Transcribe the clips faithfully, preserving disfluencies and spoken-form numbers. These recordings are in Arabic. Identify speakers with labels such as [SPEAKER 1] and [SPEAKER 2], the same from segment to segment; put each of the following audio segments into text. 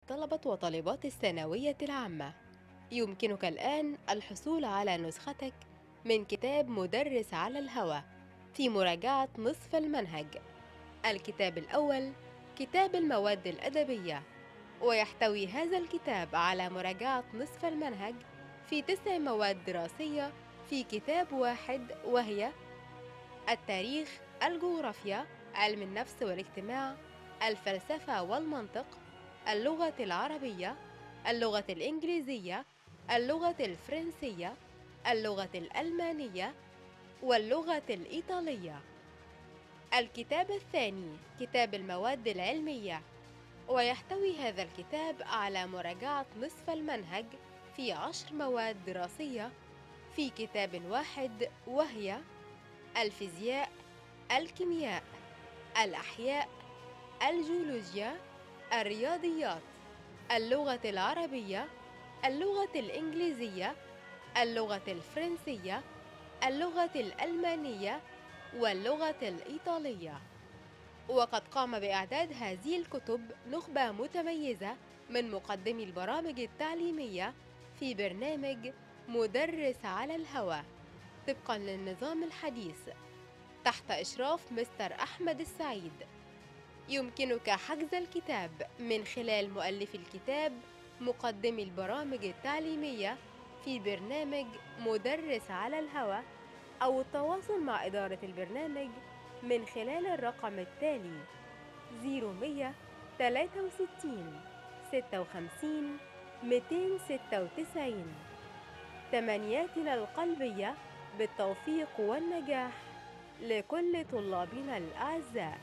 [SPEAKER 1] طلبة وطالبات الثانوية العامة، يمكنك الآن الحصول على نسختك من كتاب مدرس على الهوى في مراجعة نصف المنهج. الكتاب الأول كتاب المواد الأدبية، ويحتوي هذا الكتاب على مراجعة نصف المنهج في تسع مواد دراسية في كتاب واحد، وهي التاريخ، الجغرافيا، علم النفس والاجتماع، الفلسفة والمنطق، اللغة العربية، اللغة الإنجليزية، اللغة الفرنسية، اللغة الألمانية، واللغة الإيطالية. الكتاب الثاني كتاب المواد العلمية، ويحتوي هذا الكتاب على مراجعة نصف المنهج في عشر مواد دراسية في كتاب واحد، وهي الفيزياء، الكيمياء، الأحياء، الجيولوجيا، الرياضيات، اللغة العربية، اللغة الإنجليزية، اللغة الفرنسية، اللغة الألمانية، واللغة الإيطالية. وقد قام بإعداد هذه الكتب نخبة متميزة من مقدمي البرامج التعليمية في برنامج مدرس على الهوى طبقاً للنظام الحديث تحت إشراف مستر أحمد السعيد. يمكنك حجز الكتاب من خلال مؤلف الكتاب مقدمي البرامج التعليمية في برنامج مدرس على الهوى، أو التواصل مع إدارة البرنامج من خلال الرقم التالي: صفر مية تلاتة وستين ستة وخمسين مئتين وستة وتسعين. تمنياتنا القلبية بالتوفيق والنجاح لكل طلابنا الأعزاء.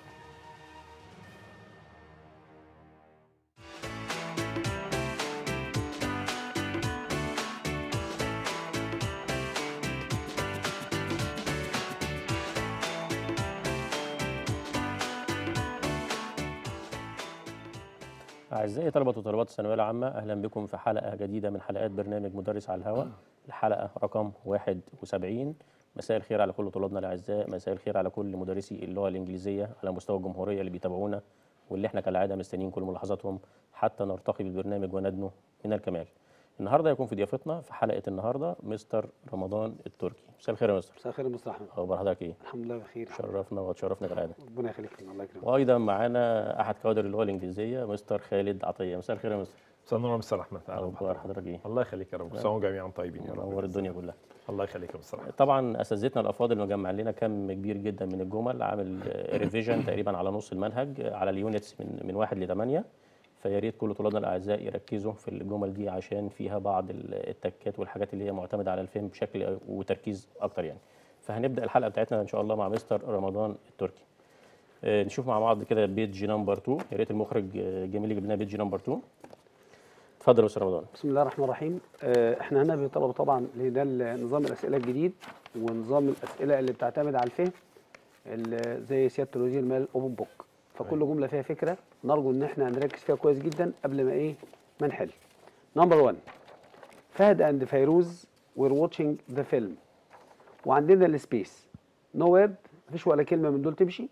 [SPEAKER 2] أعزائي طلبة وطالبات الثانوية العامة، أهلا بكم في حلقة جديدة من حلقات برنامج مدرس على الهواء، الحلقة رقم واحد وسبعين. مساء الخير على كل طلابنا الأعزاء، مساء الخير على كل مدرسي اللغة الإنجليزية على مستوى الجمهورية اللي بيتابعونا، واللي احنا كالعادة مستنيين كل ملاحظاتهم حتى نرتقي بالبرنامج وندنو من الكمال. النهارده يكون في ضيافتنا في حلقة النهارده مستر رمضان التركي. مساء الخير يا مستر.
[SPEAKER 3] مساء الخير يا مستر احمد.
[SPEAKER 2] أخبار حضرتك إيه؟
[SPEAKER 3] الحمد لله بخير.
[SPEAKER 2] شرفنا وتشرفنا كالعادة.
[SPEAKER 3] ربنا يخليك، الله يكرمك.
[SPEAKER 2] وأيضا معانا أحد كوادر اللغة الإنجليزية مستر خالد عطية. مساء الخير يا مستر.
[SPEAKER 4] مساء النور يا مستر احمد.
[SPEAKER 2] اخبار حضرتك ايه؟
[SPEAKER 4] الله يخليك يا رب، كل سنه وانتم جميعا طيبين يا رب.
[SPEAKER 2] منور الدنيا كلها.
[SPEAKER 4] الله يخليك يا مستر احمد.
[SPEAKER 2] طبعا اساتذتنا الافاضل مجمع لنا كم كبير جدا من الجمل، عامل ريفيجن تقريبا على نص المنهج على اليونتس من من واحد لثمانيه، فيا ريت كل طلابنا الاعزاء يركزوا في الجمل دي عشان فيها بعض التكات والحاجات اللي هي معتمده على الفهم بشكل وتركيز اكتر يعني. فهنبدا الحلقه بتاعتنا ان شاء الله مع مستر رمضان التركي. نشوف مع بعض كده بيج نمبر اتنين، يا ريت المخرج جميل يجيب لنا بيج نمبر اتنين. اتفضل يا استاذ رمضان.
[SPEAKER 3] بسم الله الرحمن الرحيم. احنا هنا بطلب طبعا ده نظام الاسئله الجديد، ونظام الاسئله اللي بتعتمد على الفهم اللي زي سياده الوزير مال الاوبن بوك، فكل جمله فيها فكره، نرجو ان احنا نركز فيها كويس جدا قبل ما ايه ما نحل. نمبر واحد، فهد اند فيروز وير واتشنج ذا فيلم، وعندنا السبيس نو وورد، مفيش ولا كلمه من دول تمشي.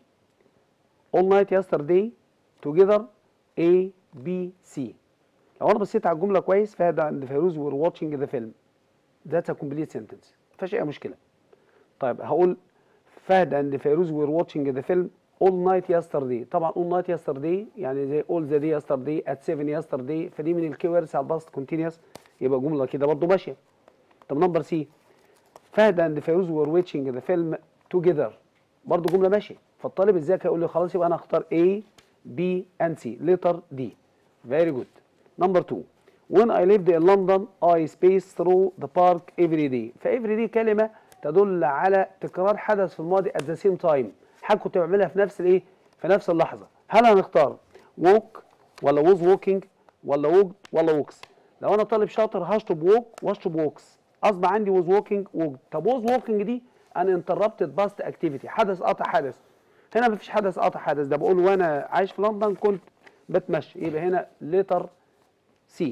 [SPEAKER 3] all night yesterday together A B C. لو انا بصيت على الجمله كويس، فهد اند فيروز وير واتشنج ذا فيلم، ذاتس ا كومبليت سنتنس، ما فيهاش اي مشكله. طيب هقول فهد اند فيروز وير واتشنج ذا فيلم all night yesterday. طبعا all night yesterday يعني زي all the day yesterday at seven yesterday، فدي من الكيوردز على الباست كونتينيوس، يبقى جمله كده برضه ماشيه. طب نمبر سي، فهد اند فيروز وير واتشنج ذا فيلم توجذر، برضه جمله ماشيه. فالطالب الذكي هيقول لي خلاص يبقى انا هختار A B and C letter D. very good. Number two, when I lived in London I spaced through the park every day. فevery day كلمة تدل على تكرار حدث في الماضي at the same time، حاجة كنت بعملها في نفس الايه؟ في نفس اللحظة. هل هنختار walk ولا was walking ولا walked ولا walks؟ لو أنا طالب شاطر هشطب walk واشطب walks، أصبح عندي was walking walked. طب was walking دي أنا interrupted past activity، حدث قطع حدث. هنا مفيش حدث قطع حدث، ده بقول وأنا عايش في لندن كنت بتمشي، يبقى هنا letter C.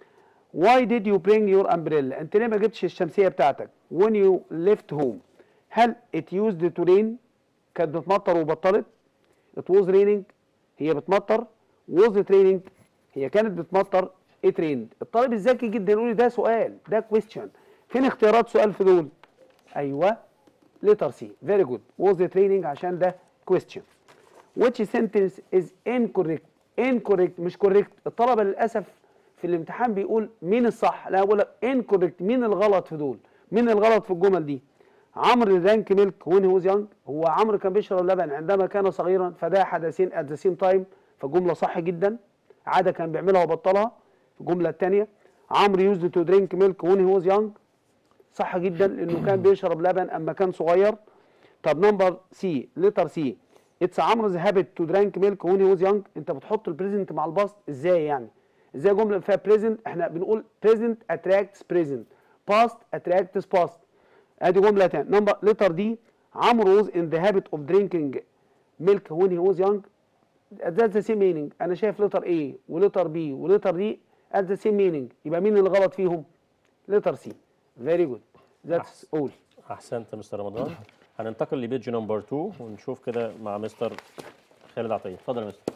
[SPEAKER 3] Why did you bring your umbrella؟ أنت ليه ما جبتش الشمسية بتاعتك؟ When you left home. هل it used to rain؟ كانت بتمطر وبطلت؟ It was raining، هي بتمطر. Was it raining؟ هي كانت بتمطر ايه تريند. الطالب الذكي جدا يقول لي ده سؤال، ده كويستشن، فين اختيارات سؤال في دول؟ ايوه لتر سي. فيري جود. was the training عشان ده question. which sentence is incorrect. incorrect مش correct. الطلبه للاسف في الامتحان بيقول مين الصح، لا بقول لك incorrect. مين الغلط في دول؟ مين الغلط في الجمل دي؟ عمرو drank milk when he was young. هو عمرو كان بيشرب لبن عندما كان صغيرا، فده حدثين at the same time، فالجمله صح جدا. عاده كان بيعملها وبطلها. الجمله الثانيه عمرو used to drink milk when he was young، صح جدا لانه كان بيشرب لبن اما كان صغير. طب نمبر سي، لتر سي، اتس عمرو's habit to drink milk when he was young. انت بتحط البريزنت مع الباست ازاي يعني؟ ازاي جمله فيها بريزنت؟ احنا بنقول present attracts present، past attracts past. ادي جمله ثانيه. نمبر لتر دي، عمرو was in the habit of drinking milk when he was young. that's the same meaning. انا شايف لتر A ولتر B ولتر D at the same meaning. يبقى مين اللي غلط فيهم؟ لتر سي. فيري جود. ذاتس اول.
[SPEAKER 2] احسنت مستر رمضان. هننتقل لبيج نمبر اتنين ونشوف كده مع مستر خالد عطيه. اتفضل يا مستر.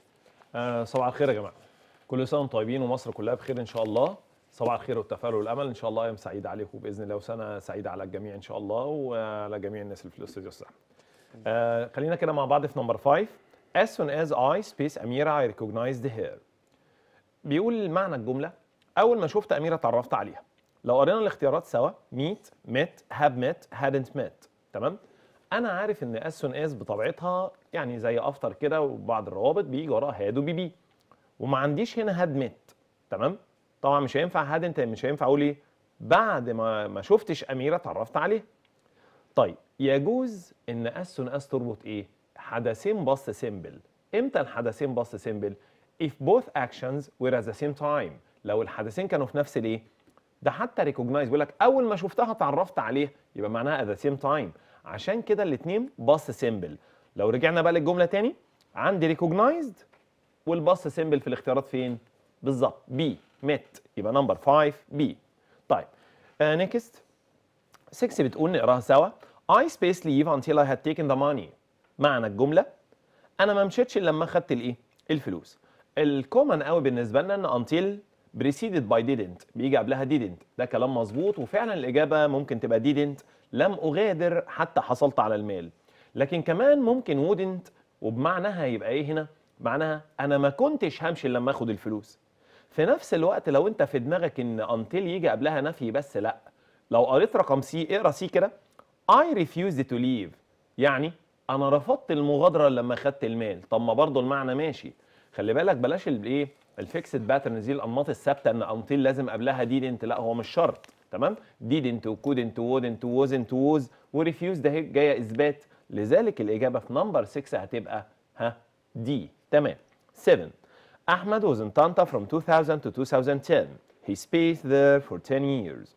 [SPEAKER 4] آه صباح الخير يا جماعه، كل سنه وانتم طيبين ومصر كلها بخير ان شاء الله. صباح الخير والتفاؤل والامل، ان شاء الله ايام سعيده عليكم باذن الله، وسنه سعيده على الجميع ان شاء الله، وعلى جميع الناس اللي في الاستوديو الصح. آه خلينا كده مع بعض في نمبر خمسة. as soon as I space أميرة I recognized her. بيقول معنى الجمله اول ما شفت أميرة اتعرفت عليها. لو قرينا الاختيارات سوا meet met have met hadn't met، تمام؟ انا عارف ان as soon as بطبيعتها يعني زي افتر كده وبعض الروابط بيجي وراها had وبي بي، وما عنديش هنا had met، تمام؟ طبعا مش هينفع hadn't، مش هينفع اقول ايه بعد ما ما شفتش أميرة اتعرفت عليها. طيب يجوز ان as soon as تربط ايه؟ حدثين باست سيمبل. امتى الحدثين باست سيمبل؟ if both actions were at the same time. لو الحدثين كانوا في نفس الايه؟ ده حتى ريكوجنايز بيقول لك اول ما شفتها اتعرفت عليها، يبقى معناها at the same time. عشان كده الاثنين باست سيمبل. لو رجعنا بقى للجمله تاني، عندي ريكوجنايزد والباست سيمبل في الاختيارات فين؟ بالظبط بي ميت، يبقى نمبر خمسة بي. طيب نيكست ستة بتقول نقراها سوا. I space leave until I had taken the money. معنى الجمله انا ما مشيتش الا لما خدت الايه؟ الفلوس. الكومن قوي بالنسبه لنا ان until preceded by didn't بيجي قبلها didn't، ده كلام مظبوط، وفعلا الاجابه ممكن تبقى didn't لم اغادر حتى حصلت على المال. لكن كمان ممكن wouldn't وبمعناها يبقى ايه هنا؟ معناها انا ما كنتش همشي لما اخد الفلوس. في نفس الوقت لو انت في دماغك ان until يجي قبلها نفي بس، لا. لو قريت رقم سي اقرا سي كده. I refused to leave، يعني انا رفضت المغادره لما خدت المال. طب ما برضه المعنى ماشي. خلي بالك بلاش الايه؟ الفيكسد باترنز دي، الانماط الثابته ان until لازم قبلها didn't، لا هو مش شرط، تمام؟ didn't و couldn't و wouldn't و wasn't و was وريفيوز ده جايه اثبات. لذلك الاجابه في نمبر ستة هتبقى ها دي. تمام. سبعة احمد was in Tanta from two thousand to two thousand ten. He spaced there for ten years.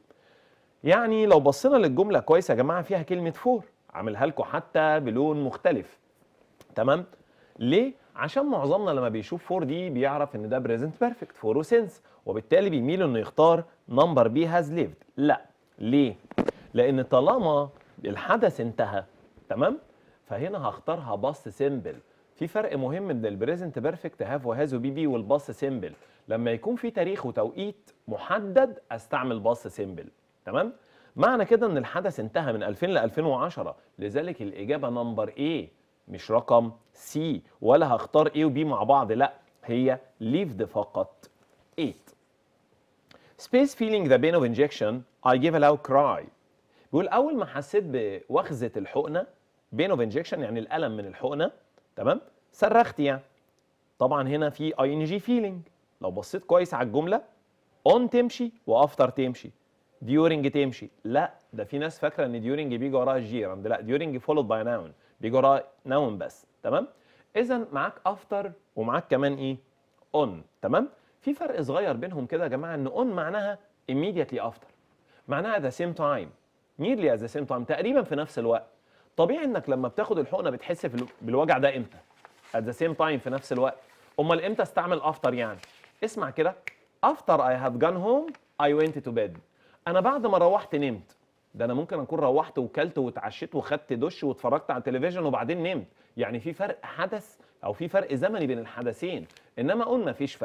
[SPEAKER 4] يعني لو بصينا للجمله كويس يا جماعه فيها كلمه فور، عاملها لكم حتى بلون مختلف، تمام؟ ليه؟ عشان معظمنا لما بيشوف فور دي بيعرف ان ده بريزنت بيرفكت فور وسنس، وبالتالي بيميل انه يختار نمبر بي هاز ليفد. لا، ليه؟ لان طالما الحدث انتهى، تمام؟ فهنا هختارها باست سيمبل. في فرق مهم من البريزنت بيرفكت هاف وهاز وبي بي والباست سيمبل. لما يكون في تاريخ وتوقيت محدد استعمل باست سيمبل، تمام؟ معنى كده ان الحدث انتهى من ألفين ل ألفين وعشرة، لذلك الاجابه نمبر ايه مش رقم سي، ولا هختار A و B مع بعض، لا هي lived فقط. ثمانية space feeling the pain of injection I give a loud cry. بيقول أول ما حسيت بوخزة الحقنة pain of injection يعني الألم من الحقنة، تمام؟ صرخت يعني. طبعا هنا في ing feeling. لو بصيت كويس على الجملة on تمشي وafter تمشي، during تمشي، لا ده في ناس فاكرة إن during بيجي وراها gerund، لا during followed by noun بيجي وراها نون بس، تمام؟ إذا معاك افتر ومعاك كمان إيه؟ اون، تمام؟ في فرق صغير بينهم كده يا جماعة، إن اون معناها immediately after، معناها at the same time، nearly at the same time، تقريبا في نفس الوقت. طبيعي إنك لما بتاخد الحقنة بتحس بالوجع ده إمتى؟ at the same time في نفس الوقت. أمال إمتى استعمل after يعني؟ اسمع كده. after I had gone home I went to bed. أنا بعد ما روحت نمت. ده انا ممكن اكون روحت وكلت واتعشيت وخدت دش واتفرجت على التلفزيون وبعدين نمت، يعني في فرق حدث او في فرق زمني بين الحدثين، انما قلنا مفيش فرق.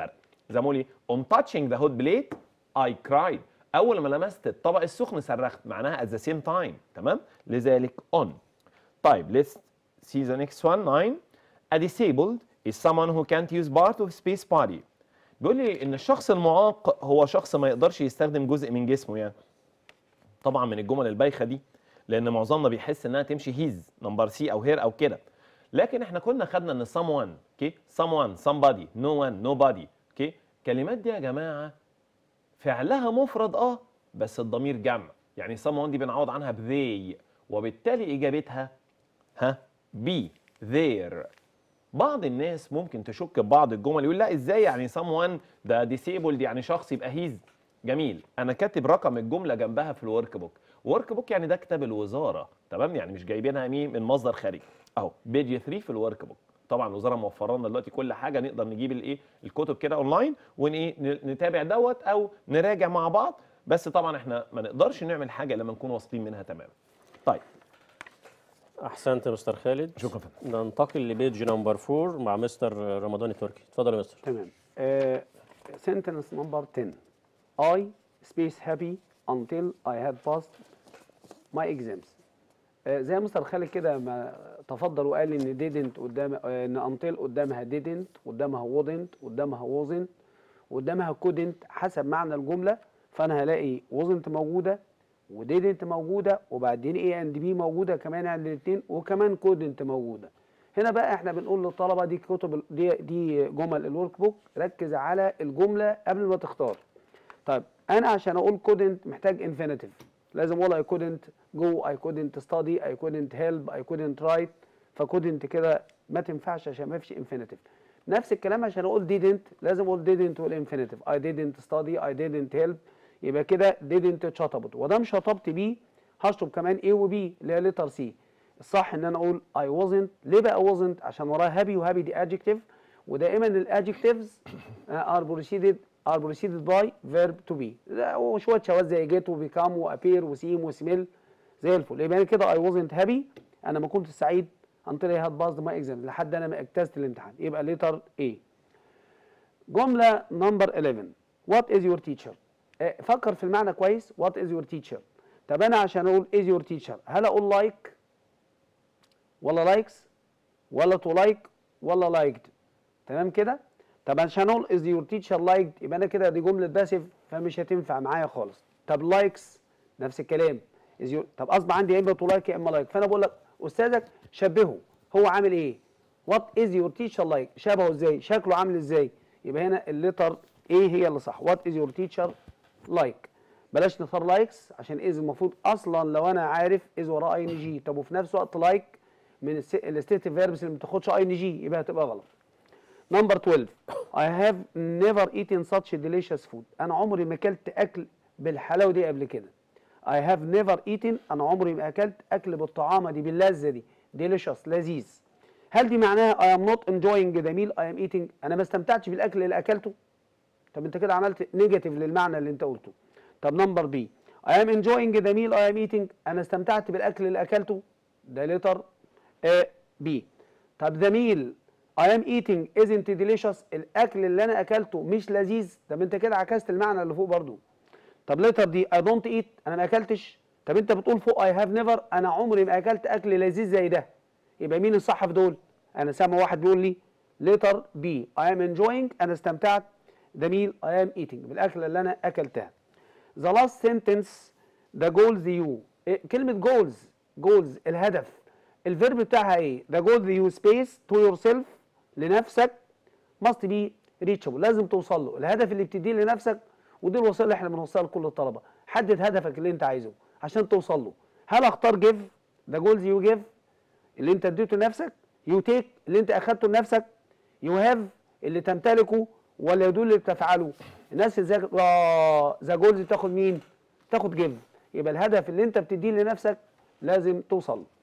[SPEAKER 4] زي ما اقول on touching the hot plate I cried. اول ما لمست الطبق السخن صرخت، معناها at the same time. تمام؟ لذلك on. طيب let's see the next one. nine. A disabled is someone who can't use part of space body. بيقول لي ان الشخص المعاق هو شخص ما يقدرش يستخدم جزء من جسمه يعني. طبعا من الجمل البايخه دي، لان معظمنا بيحس انها تمشي هيز نمبر سي او هير او كده. لكن احنا كنا خدنا ان someone اوكي someone somebody no one nobody اوكي. الكلمات دي يا جماعه فعلها مفرد اه بس الضمير جمع. يعني someone دي بنعوض عنها بذي، وبالتالي اجابتها ها بي there. بعض الناس ممكن تشك ببعض الجمل، يقول لا ازاي يعني someone ده disabled يعني شخص يبقى هيز. جميل، انا كاتب رقم الجمله جنبها في الورك بوك. ورك بوك يعني ده كتاب الوزاره، تمام؟ يعني مش جايبينها مين من مصدر خارجي. اهو بيج ثلاثة في الورك بوك. طبعا الوزاره موفره لنا دلوقتي كل حاجه، نقدر نجيب الايه الكتب كده اونلاين ون ايه نتابع دوت او نراجع مع بعض. بس طبعا احنا ما نقدرش نعمل حاجه لما نكون واثقين منها تماما. طيب
[SPEAKER 2] احسنت يا مستر خالد.
[SPEAKER 4] شكرا فندم.
[SPEAKER 2] ننتقل لبيج نمبر أربعة مع مستر رمضان التركي. اتفضل يا مستر.
[SPEAKER 3] تمام. سنتنس نمبر عشرة. I space happy until I had passed my exams. آه زي مستر خالد كده ما تفضل وقال ان didn't قدام آه ان until قدامها didn't، قدامها wouldn't، قدامها wasn't، قدامها couldn't حسب معنى الجمله. فانا هلاقي wasn't موجوده و didn't موجوده، وبعدين A and B موجوده كمان عند الاثنين، وكمان couldn't موجوده. هنا بقى احنا بنقول للطلبه دي كتب دي دي جمل الورك بوك، ركز على الجمله قبل ما تختار. طيب انا عشان اقول couldn't محتاج infinitive، لازم اقول I couldn't go، I couldn't study، I couldn't help، I couldn't write. فcouldn't كده ما تنفعش عشان ما فيش infinitive. نفس الكلام عشان اقول didn't لازم اقول didn't والinfinitive. I didn't study، I didn't help. يبقى كده didn't اتشطبت، وده شطبت بيه هشطب كمان A و B اللي هي letter C. الصح ان انا اقول I wasn't. ليه بقى wasn't؟ عشان وراها happy، وhappy دي adjective، ودائما الادجكتيفز are preceded are preceded by verb to be. وشويه شواذ زي get وبيكام وابير وسيم وسميل زي الفل. يبقى كده I wasn't happy، انا ما كنتش سعيد until I had passed my exam، لحد انا ما اجتزت الامتحان. يبقى letter A. جمله نمبر حداشر. What is your teacher؟ فكر في المعنى كويس. What is your teacher؟ طب انا عشان اقول is your teacher هل اقول like ولا likes ولا to like ولا liked؟ تمام كده؟ طب عشان اقول is your teacher liked يبقى انا كده دي جمله باسف فمش هتنفع معايا خالص. طب likes نفس الكلام. is your طب اصبح عندي يا اما to like يا اما like. فانا بقول لك استاذك شبهه، هو عامل ايه؟ what is your teacher like؟ شبهه ازاي؟ شكله عامل ازاي؟ يبقى هنا الليتر ايه هي اللي صح. what is your teacher like. بلاش نختار لايكس عشان از المفروض اصلا لو انا عارف از وراه اي ان جي. طب وفي نفس الوقت لايك من الستيتيف فيربس اللي ما بتاخدش اي ان جي، يبقى هتبقى غلط. نمبر اثناشر. I have never eaten such delicious food. انا عمري ما اكلت اكل بالحلاوه دي قبل كده. I have never eaten، انا عمري ما اكلت اكل بالطعامه دي باللذه دي. delicious لذيذ. هل دي معناها I am not enjoying the meal I am eating؟ انا ما استمتعتش بالاكل اللي اكلته. طب انت كده عملت نيجاتيف للمعنى اللي انت قلته. طب نمبر بي I am enjoying the meal I am eating، انا استمتعت بالاكل اللي اكلته. ده لتر بي. طب the meal I am eating isn't delicious، الاكل اللي انا اكلته مش لذيذ. طب انت كده عكست المعنى اللي فوق برضو. طب لتر دي I don't eat، انا ما اكلتش. طب انت بتقول فوق I have never، انا عمري ما اكلت اكل لذيذ زي ده. يبقى مين الصح في دول؟ انا سامع واحد بيقول لي لتر بي I am enjoying، انا استمتعت the meal I am eating بالاكل اللي انا اكلتها. The last sentence the goals you. إيه كلمة goals؟ goals الهدف. الفيرب بتاعها ايه؟ the goals you space to yourself لنفسك must be reachable، لازم توصل له. الهدف اللي بتديه لنفسك، ودي الوسيله اللي احنا بنوصلها لكل الطلبه. حدد هدفك اللي انت عايزه عشان توصل له. هل اختار give the goals you give اللي انت اديته لنفسك، you take اللي انت اخدته لنفسك، you have اللي تمتلكه، ولا يدل اللي بتفعله؟ الناس ازاي ذا جولز بتاخد مين؟ تاخد جيف. يبقى الهدف اللي انت بتديه لنفسك لازم توصل له.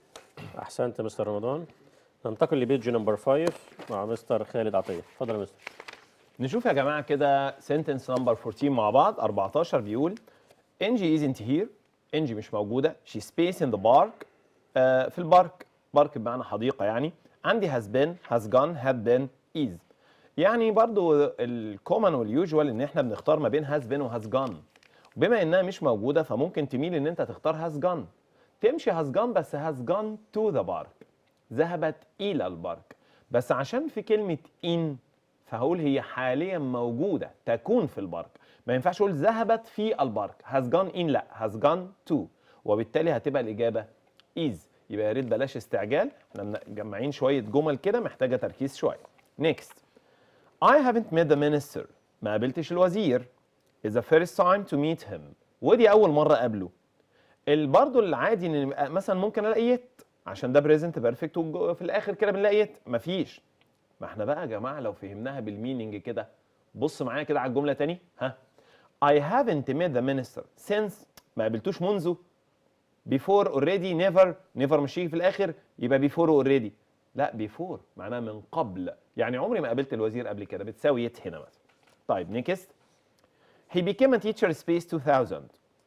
[SPEAKER 2] احسنت مستر رمضان. ننتقل لبيج نمبر خمسة مع مستر خالد عطيه. اتفضل يا مستر.
[SPEAKER 4] نشوف يا جماعه كده سنتنس نمبر أربعتاشر مع بعض. أربعتاشر بيقول انجي isn't here، انجي مش موجوده. she space in the park، آه في البارك. بارك بمعنى حديقه يعني. عندي has been has gone had been is. يعني برضو الكومن واليوجوال ان احنا بنختار ما بين هاز بين وهاز جان. بما انها مش موجوده فممكن تميل ان انت تختار هاز جان، تمشي هاز جان بس هاز جان تو ذا بارك، ذهبت الى البارك. بس عشان في كلمه ان فهقول هي حاليا موجوده تكون في البارك، ما ينفعش اقول ذهبت في البارك هاز جان ان، لا هاز جان تو، وبالتالي هتبقى الاجابه از. يبقى يا ريت بلاش استعجال، احنا مجمعين شويه جمل كده محتاجه تركيز شويه. نيكست I haven't met the minister. ما قابلتش الوزير. It's the first time to meet him. ودي أول مرة أقابله. برضه العادي إن مثلا ممكن ألاقي يت عشان ده بريزنت بيرفكت وفي الآخر كده بنلاقي يت مفيش. ما احنا بقى يا جماعة لو فهمناها بالميننج كده، بص معايا كده على الجملة تاني. ها I haven't met the minister since. ما قابلتوش منذ. before already never. never مش يجي في الآخر يبقى before already. لا before معناها من قبل، يعني عمري ما قابلت الوزير قبل كده، بتساوي يت هنا مثلا. طيب نيكست. He became a teacher space two thousand.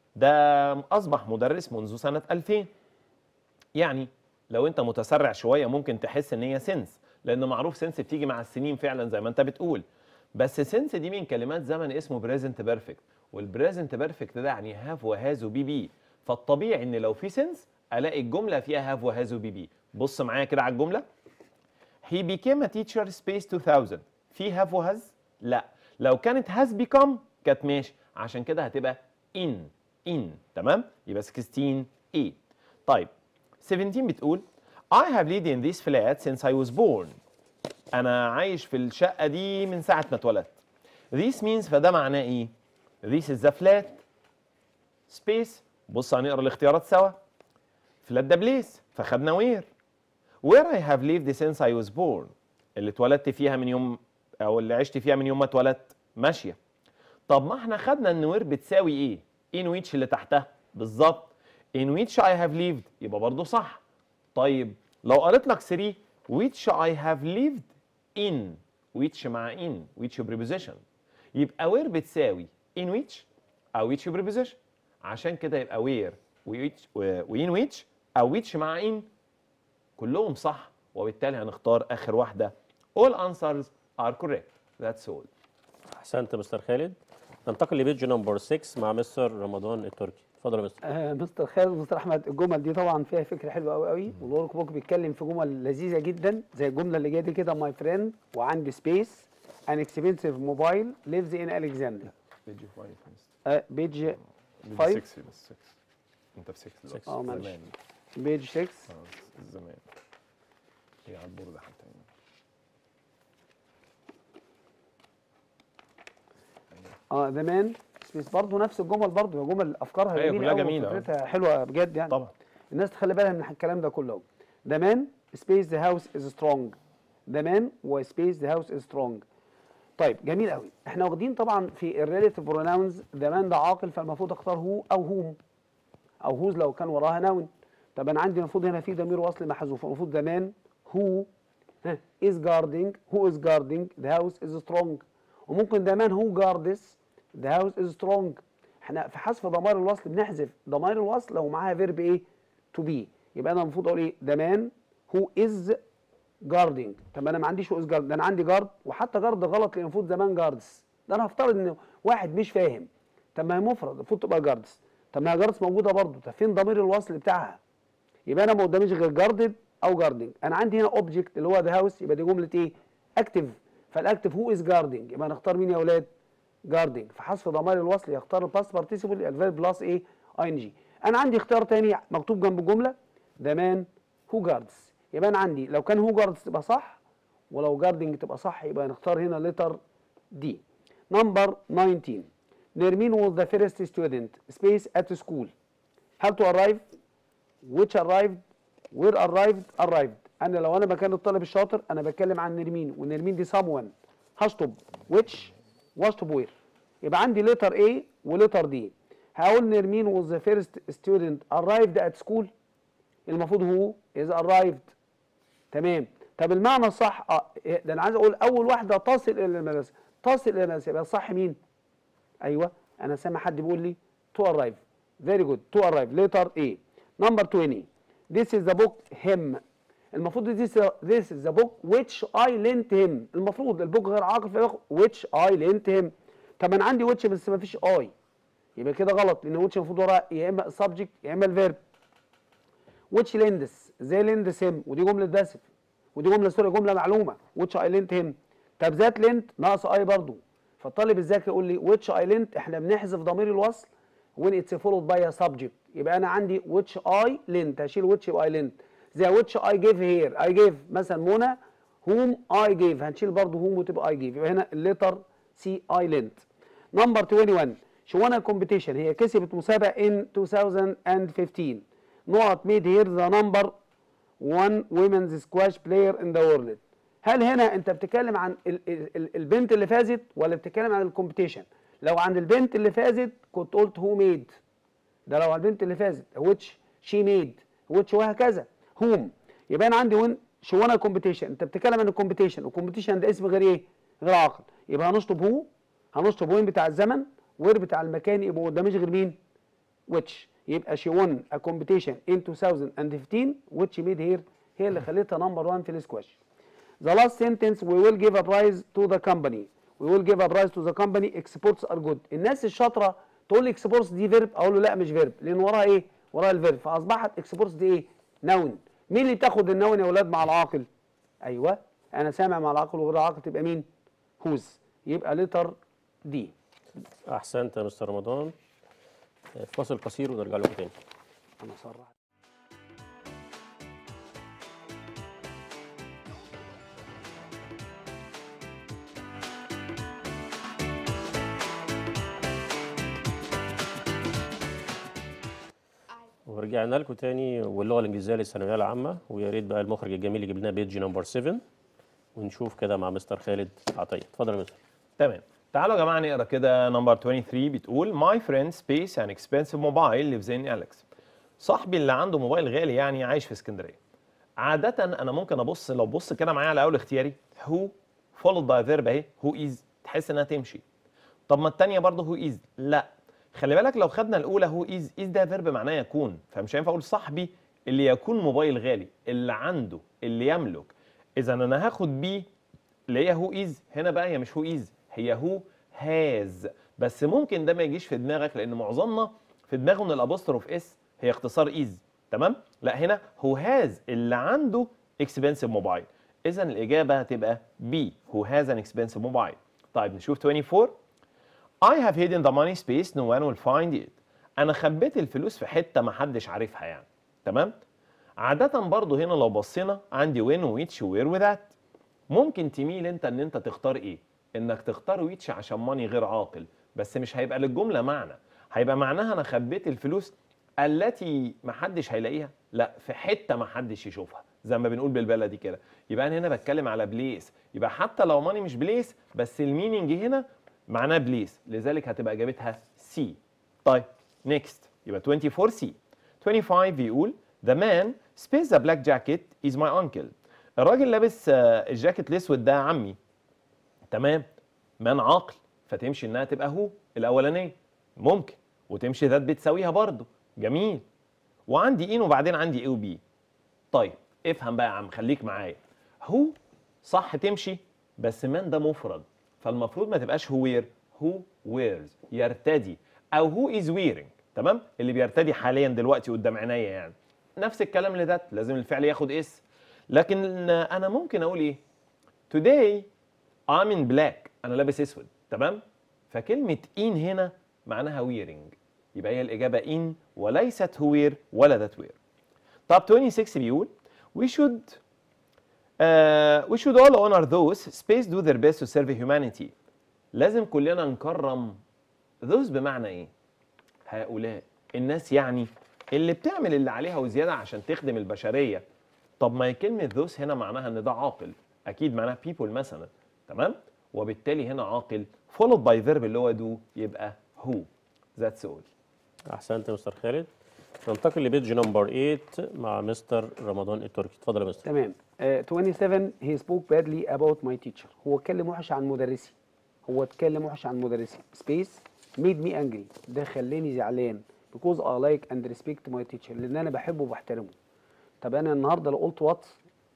[SPEAKER 4] ده أصبح مدرس منذ سنة ألفين. يعني لو أنت متسرع شوية ممكن تحس إن هي سنس، لأن معروف سنس بتيجي مع السنين فعلا زي ما أنت بتقول. بس سنس دي من كلمات زمن اسمه بريزنت بيرفكت، والبريزنت بيرفكت ده يعني هاف وهاز وبي بي، فالطبيعي إن لو في سنس ألاقي الجملة فيها هاف وهاز وبي بي. بص معايا كده على الجملة. He became a teacher space two thousand. في have وهاز؟ لا. لو كانت has become كانت ماشي، عشان كده هتبقى in in. تمام؟ يبقى ستاشر A. طيب سبعتاشر بتقول I have lived in this flat since I was born. أنا عايش في الشقة دي من ساعة ما اتولدت. This means فده معناه إيه؟ This is the flat space. بص هنقرا الاختيارات سوا. flat ده بليس فخدنا where. Where I have lived since I was born. اللي اتولدت فيها من يوم او اللي عشت فيها من يوم ما اتولدت. ماشيه. طب ما احنا خدنا ان where بتساوي ايه؟ in which اللي تحتها بالظبط. in which I have lived يبقى برضه صح. طيب لو قريت لك ثلاثة which I have lived in. which مع in which preposition يبقى where بتساوي in which او which preposition، عشان كده يبقى where which وin which او which مع in كلهم صح، وبالتالي هنختار اخر واحده. all answers are correct. that's all.
[SPEAKER 2] احسنت مستر خالد. ننتقل لبيج نمبر ستة مع مستر رمضان التركي. اتفضل يا مستر.
[SPEAKER 3] آه مستر خالد ومستر احمد، الجمل دي طبعا فيها فكره حلوه قوي قوي، والورك بوك بيتكلم في جمل لذيذه جدا زي الجمله اللي جايه دي كده. ماي فريند وعندي سبيس ان اكسبنسيف موبايل ليفز ان الكسندريا.
[SPEAKER 4] بيج خمسة
[SPEAKER 3] آه بيج
[SPEAKER 4] خمسة ستة بس ستة. انت في ستة دلوقتي.
[SPEAKER 3] اه معلش.
[SPEAKER 4] زمان.
[SPEAKER 3] بيج ستة.
[SPEAKER 4] اه زمان. هي على البورد حتى.
[SPEAKER 3] اه زمان سبيس برضه نفس الجمل، برضه جمل افكارها
[SPEAKER 4] أيوة
[SPEAKER 3] جميله
[SPEAKER 4] كلها
[SPEAKER 3] قوي
[SPEAKER 4] جميلة،
[SPEAKER 3] وفكرتها حلوه بجد يعني.
[SPEAKER 4] طبعا.
[SPEAKER 3] الناس تخلي بالها من الكلام ده كله. زمان سبيس ذا هاوس از سترونج. زمان وسبيس ذا هاوس از سترونج. طيب جميل قوي. احنا واخدين طبعا في الريليتيف بروناونز زمان ده عاقل، فالمفروض اختار هو او هوم او هوز لو كان وراها نون. طب انا عندي المفروض هنا في ضمير وصل محذوف، المفروض زمان هو is guarding who is guarding the house is strong. وممكن زمان who guards the house is strong. احنا في حذف ضمائر الوصل بنحذف ضمائر الوصل لو معاها فيرب ايه to be. يبقى انا المفروض اقول ايه زمان who is guarding. طب انا ما عنديش who is guarding، ده انا عندي جارد، وحتى جارد غلط لان المفروض زمان جاردز. ده انا هفترض ان واحد مش فاهم. طب ما هي مفرد المفروض تبقى جاردز. طب ما هي جاردز موجوده برضه، طب فين ضمير الوصل بتاعها؟ يبقى انا ما قداميش غير جاردد او جاردنج. انا عندي هنا اوبجكت اللي هو ذا هاوس، يبقى دي جمله ايه؟ اكتف. فالاكتف هو از جاردنج، يبقى نختار مين يا اولاد؟ جاردنج. فحذف ضمائر الوصل يختار الباست بارتيسيبل الفيرب بلس ايه؟ اي ان جي. انا عندي اختيار ثاني مكتوب جنب الجمله ذا مان هو جاردز. يبقى انا عندي لو كان هو جاردز تبقى صح، ولو جاردنج تبقى صح، يبقى نختار هنا لتر دي. نمبر تسعتاشر. نرمين was the first student space at school. How to arrive, which arrived, where arrived, arrived. انا لو انا مكان الطالب الشاطر انا بتكلم عن نرمين، ونرمين دي someone. هشطب which واشطب where. يبقى عندي letter A ولتر D. هقول نرمين was the first student arrived at school. المفروض هو is arrived. تمام. طب المعنى الصح اه ده انا عايز اقول اول واحده تصل الى المدرسه. تصل الى المدرسه يبقى الصح مين؟ ايوه انا سامع حد بيقول لي to arrive. very good to arrive letter A. number twenty. this is the book him. المفروض this this is the book which I lent him. المفروض البوك غير عاقل فيبقى which I lent him. طب انا عندي which بس ما فيش I، يبقى كده غلط، لان which المفروض وراه يا اما السبجكت يا اما الفيرب. which lends زي lends him، ودي جمله باسف، ودي جمله سوري جمله معلومه which I lent him. طب ذات lent ناقص I برضو، فالطالب الذكي يقول لي which I lent احنا بنحذف ضمير الوصل when it's followed by a subject، يبقى انا عندي which I lent هشيل which يبقى I lent. زي which I gave here I gave مثلا منى whom I gave هنشيل برضو whom وتبقى I gave، يبقى هنا الليتر سي I lent. نمبر واحد وعشرين شوانا كومبيتيشن، هي كسبت مسابقه in two thousand fifteen. نقط made here the number one women's squash player in the world. هل هنا انت بتتكلم عن ال ال البنت اللي فازت ولا بتتكلم عن الكومبيتيشن؟ لو عن البنت اللي فازت كنت قلت who made، ده لو عن البنت اللي فازت which she made which وهكذا whom. يبقى انا عندي وين شوانا كومبيتيشن، انت بتتكلم عن الكومبيتيشن، والكومبيتيشن ده اسم غير ايه؟ غير عاقل، يبقى هنشطب هو، هنشطب وين بتاع الزمن، وير بتاع المكان، يبقى قداميش غير مين؟ which. يبقى she won a competition in two thousand fifteen which made here هي اللي خليتها نمبر واحد في السكواش. The last sentence we will give a prize to the company. We will give a prize to the company. Exports are good. الناس الشاطره تقول لي exports دي فيرب، اقول له لا مش فيرب، لان وراها ايه؟ وراها الفيرب، فاصبحت exports دي ايه؟ نون. مين اللي تاخد النون يا اولاد مع العاقل؟ ايوه انا سامع مع العاقل وغير العاقل تبقى مين؟ whose. يبقى لتر دي.
[SPEAKER 2] احسنت يا مستر رمضان. فاصل قصير ونرجع لكم تاني.
[SPEAKER 3] انا صرح.
[SPEAKER 2] ورجعنا لكم تاني واللغه الانجليزيه للثانويه العامه، ويا ريت بقى المخرج الجميل يجيب لنا بيج نمبر سبعة ونشوف كده مع مستر خالد عطيه. اتفضل يا مستر.
[SPEAKER 4] تمام، تعالوا يا جماعه نقرا كده نمبر ثلاثة وعشرين. بتقول My friend space an expensive mobile lives in Alex. صاحبي اللي عنده موبايل غالي يعني عايش في اسكندريه. عاده انا ممكن ابص، لو بص كده معايا على اول اختياري who followed by verb اهي who is، تحس انها تمشي. طب ما الثانيه برضه who is، لا خلي بالك لو خدنا الاولى هو از از ده فيرب معناه يكون، فمش هينفع اقول صاحبي اللي يكون موبايل غالي، اللي عنده اللي يملك. اذا انا هاخد بي اللي هي هو از، هنا بقى هي مش هو از هي هو هاز، بس ممكن ده ما يجيش في دماغك لان معظمنا في دماغه ان الابوستروف اس هي اختصار از، تمام؟ لا هنا هو هاز اللي عنده اكسبنسيف موبايل، اذا الاجابه هتبقى بي هو هاز ان اكسبنسيف موبايل. طيب نشوف أربعة وعشرين. I have hidden the money space no one will find it. أنا خبيت الفلوس في حتة ما حدش عارفها يعني، تمام؟ عادة برضو هنا لو بصينا عندي when which where وذات. ممكن تميل أنت إن أنت تختار إيه؟ إنك تختار which عشان money غير عاقل، بس مش هيبقى للجملة معنى، هيبقى معناها أنا خبيت الفلوس التي ما حدش هيلاقيها، لا في حتة ما حدش يشوفها، زي ما بنقول بالبلدي كده. يبقى أنا هنا بتكلم على بليس، يبقى حتى لو money مش بليس بس المينينج هنا معناه بليس، لذلك هتبقى اجابتها سي. طيب نيكست يبقى أربعة وعشرين سي. خمسة وعشرين بيقول The man space the black jacket is my uncle. الراجل لابس الجاكيت الاسود ده عمي، تمام؟ مان عاقل، فتمشي انها تبقى هو الاولانيه، ممكن وتمشي ذات بتساويها برضه، جميل. وعندي ان وبعدين عندي اي وبي. طيب افهم بقى يا عم، خليك معايا. هو صح تمشي، بس مان ده مفرد، فالمفروض ما تبقاش هو وير، هو ويرز يرتدي، او هو از ويرنج، تمام؟ اللي بيرتدي حاليا دلوقتي قدام عينيا يعني. نفس الكلام لذات، لازم الفعل ياخد اس. لكن انا ممكن اقول ايه؟ today I'm in black، انا لابس اسود، تمام؟ فكلمه in هنا معناها ويرنج، يبقى هي الاجابه in وليست هو وير ولا ذات وير. طب ستة وعشرين بيقول we should Uh, we should all honor those space do their best to serve humanity. لازم كلنا نكرم those بمعنى ايه؟ هؤلاء الناس يعني اللي بتعمل اللي عليها وزياده عشان تخدم البشريه. طب ما هي كلمه those هنا معناها ان ده عاقل، اكيد معناها people مثلا، تمام؟ وبالتالي هنا عاقل followed by verb اللي هو do يبقى who. That's all.
[SPEAKER 2] احسنت يا مستر خالد. ننتقل لبيج نمبر ثمانية مع مستر رمضان التركي. اتفضل يا مستر.
[SPEAKER 3] تمام. uh, سبعة وعشرين he spoke badly about my teacher. هو اتكلم وحش عن مدرسي. هو اتكلم وحش عن مدرسي. space made me angry. ده خلاني زعلان because I like and respect my teacher. لان انا بحبه وبحترمه. طب انا النهارده لو قلت وات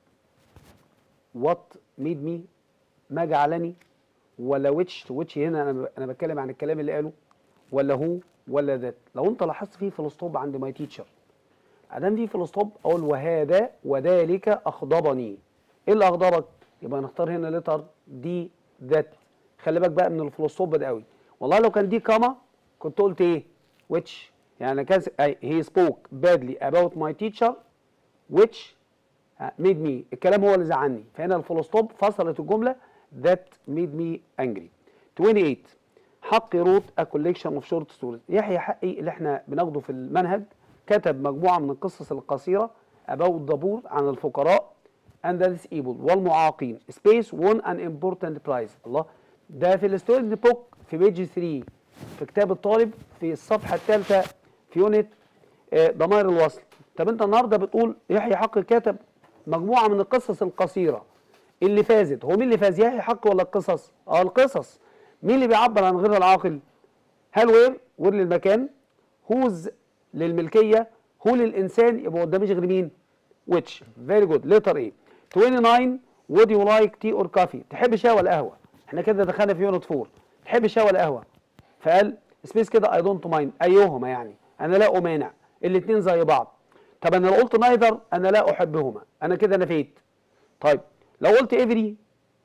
[SPEAKER 3] وات ميد مي، ما جعلني، ولا ويتش. ويتش هنا انا انا بتكلم عن الكلام اللي قاله، ولا هو، ولا ذات. لو انت لاحظت فيه فول ستوب عند ماي تيتشر، ادام في فول ستوب اقول وهذا وذلك اغضبني. ايه اللي اغضبك؟ يبقى نختار هنا لتر دي ذات. خلي بالك بقى من الفول ستوب ده قوي. والله لو كان دي كاما كنت قلت ايه؟ which. يعني كان he spoke badly about my teacher which made me. الكلام هو اللي زعلني، فهنا الفول ستوب فصلت الجمله that made me angry. ثمانية وعشرين حقي wrote a collection of short stories. يحيى حقي اللي احنا بناخده في المنهج كتب مجموعه من القصص القصيره about the poor عن الفقراء and the disabled والمعاقين. Space won an important prize. الله، ده في الستوري بوك في بيج ثلاثة في كتاب الطالب في الصفحه الثالثه في يونت آه ضمائر الوصل. طب انت النهارده بتقول يحيى حقي كتب مجموعه من القصص القصيره اللي فازت. هو مين اللي فاز، يحيى حقي ولا القصص؟ اه القصص. مين اللي بيعبر عن غير العاقل؟ هل وير، وير للمكان، هوز للملكيه، هو للانسان، يبقى ما قداميش غير مين؟ which. very good. letter A. تسعة وعشرين would you like tea or coffee. تحب شاي ولا قهوه؟ احنا كده دخلنا في يونت أربعة. تحب شاي ولا قهوه؟ فقال سبيس كده I don't mind. ايهما يعني؟ انا لا امانع، الاثنين زي بعض. طب انا لو قلت neither انا لا احبهما، انا كده نفيت. طيب لو قلت every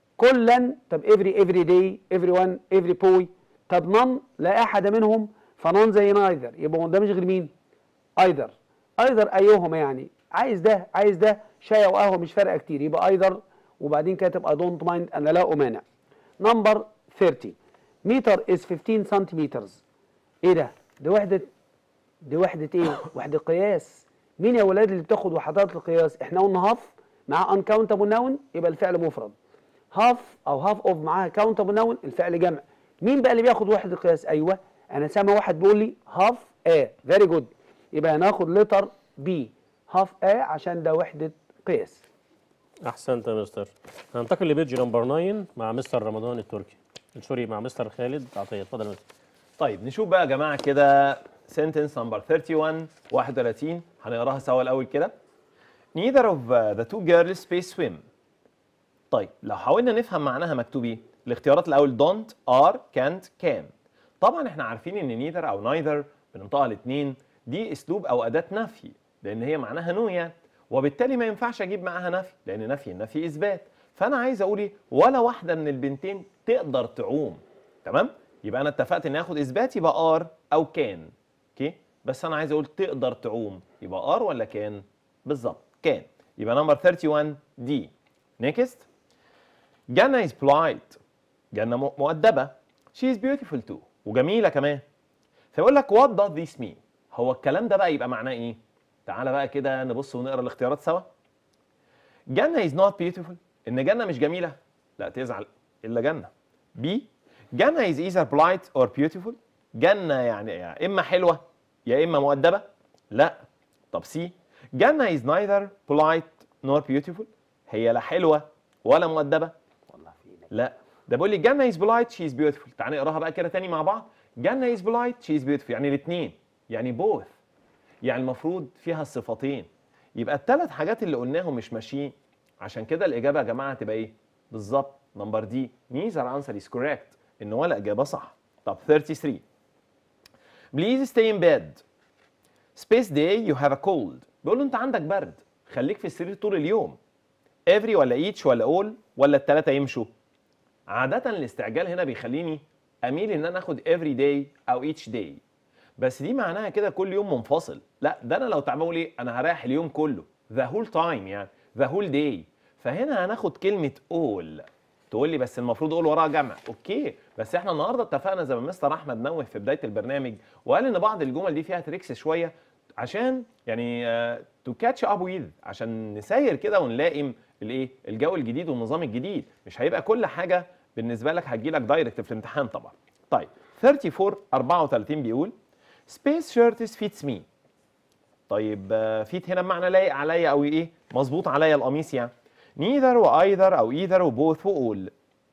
[SPEAKER 3] كلا، طب every every day every one every boy، طب none لا احد منهم، فنون زي neither، يبقى ما قداميش غير مين؟ either. either ايهما يعني عايز ده عايز ده، شاي او قهوه مش فارقه كتير، يبقى ايذر وبعدين كاتب I don't mind انا لا امانع. نمبر ثلاثين متر is خمستاشر سنتيمتر. ايه ده؟ دي وحده دي وحده ايه؟ وحده قياس. مين يا ولاد اللي بتاخد وحدات القياس؟ احنا قلنا هاف مع uncountable noun يبقى الفعل مفرد. هاف او هاف اوف معاها countable noun الفعل جمع. مين بقى اللي بياخد وحده قياس؟ ايوه انا سامع واحد بيقول لي هاف ا. فيري جود. يبقى هناخد لتر بي هاف ا عشان ده وحده قياس.
[SPEAKER 2] احسنت يا مستر. هننتقل لبيج نمبر تسعة مع مستر رمضان التركي، سوري مع مستر خالد عطيه. اتفضل يا مستر.
[SPEAKER 4] طيب نشوف بقى يا جماعه كده سنتنس نمبر واحد وثلاثين واحد وثلاثين هنقراها سوا الاول كده. Neither of the two girls may swim. طيب لو حاولنا نفهم معناها مكتوب ايه؟ الاختيارات الاول don't are can't can. طبعا احنا عارفين ان neither او neither بننطقها الاثنين دي اسلوب او اداه نفي، لان هي معناها نو يعني، وبالتالي ما ينفعش اجيب معاها نفي لان نفي النفي اثبات. فانا عايز اقول ايه؟ ولا واحده من البنتين تقدر تعوم. تمام؟ يبقى انا اتفقت اني اخد اثبات يبقى ار او كان. اوكي؟ بس انا عايز اقول تقدر تعوم يبقى ار ولا كان؟ بالظبط كان. يبقى نمبر واحد وثلاثين دي. نيكست. جنة is polite. جنة مؤدبة. She is beautiful too. وجميلة كمان. فيقول لك what does this mean؟ هو الكلام ده بقى يبقى معناه ايه؟ تعالى بقى كده نبص ونقرا الاختيارات سوا. جنة is not beautiful. ان جنة مش جميلة؟ لا تزعل الا جنة. B. جنة is either polite or beautiful. جنة يعني يا اما حلوة يا اما مؤدبة؟ لا. طب C. جنة is neither polite nor beautiful. هي لا حلوة ولا مؤدبة؟
[SPEAKER 3] والله في
[SPEAKER 4] لا. ده بيقول لي جنة is polite she is beautiful. تعالى نقراها بقى كده تاني مع بعض. جنة is polite she is beautiful يعني الاثنين، يعني both، يعني المفروض فيها الصفتين. يبقى الثلاث حاجات اللي قلناهم مش ماشيين، عشان كده الاجابه يا جماعه هتبقى ايه؟ بالظبط نمبر دي. neither answer is correct، ان ولا اجابه صح. طب ثلاثة وثلاثين please stay in bed space day you have a cold. بيقول له انت عندك برد خليك في السرير طول اليوم. every ولا each ولا all ولا الثلاثه يمشوا؟ عاده الاستعجال هنا بيخليني اميل ان انا اخد every day او each day، بس دي معناها كده كل يوم منفصل. لا ده انا لو تعبان اقول ايه؟ انا هريح اليوم كله the whole time يعني the whole day. فهنا هناخد كلمه all. تقول لي بس المفروض اقول وراها جمع. اوكي بس احنا النهارده اتفقنا زي ما مستر احمد نوه في بدايه البرنامج وقال ان بعض الجمل دي فيها تريكس شويه عشان يعني تو كاتش اب ويز، عشان نسير كده ونلائم الايه الجو الجديد والنظام الجديد. مش هيبقى كل حاجه بالنسبه لك هتجي لك دايركت في الامتحان طبعا. طيب أربعة وثلاثين أربعة وثلاثين بيقول space shirts fits me. طيب فيت هنا بمعنى لايق عليا او ايه؟ مظبوط عليا القميص يعني. neither وايذر او either وبوث وall.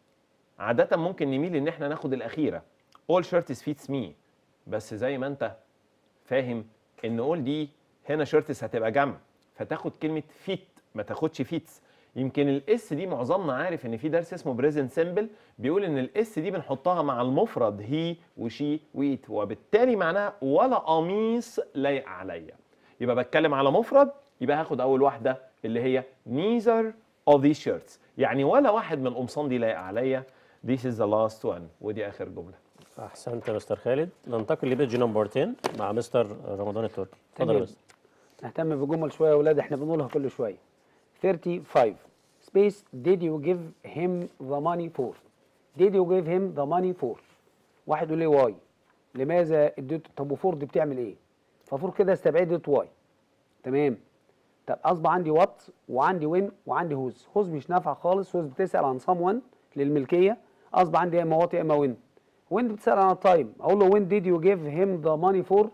[SPEAKER 4] عادة ممكن نميل ان احنا ناخد الاخيرة all shirts fits me، بس زي ما انت فاهم ان all دي هنا shirts هتبقى جمع فتاخد كلمة fit ما تاخدش fits. يمكن الاس دي معظمنا عارف ان في درس اسمه بريزنت سيمبل بيقول ان الاس دي بنحطها مع المفرد هي وشي ويت، وبالتالي معناها ولا قميص لايق عليا. يبقى بتكلم على مفرد، يبقى هاخد اول واحده اللي هي neither of these shirts، يعني ولا واحد من القمصان دي لايق عليا. This is the last one، ودي اخر جمله.
[SPEAKER 2] احسنت يا مستر خالد. ننتقل لبيج نمبر عشرة مع مستر رمضان التركي. اتفضل يا مستر.
[SPEAKER 3] نهتم بالجمل شويه يا اولاد، احنا بنقولها كل شويه. خمسة وثلاثين space did you give him the money for؟ did you give him the money for؟ واحد يقول لي واي، لماذا اديته؟ طب وفور دي بتعمل ايه؟ ففور كده استبعدت واي، تمام. طب اصبح عندي وات وعندي وين وعندي هوز. هوز مش نافعه خالص، هوز بتسال عن someone للملكيه، اصبح عندي يا اما وات يا اما وين. وين بتسال عن التايم، اقول له وين did you give him the money for؟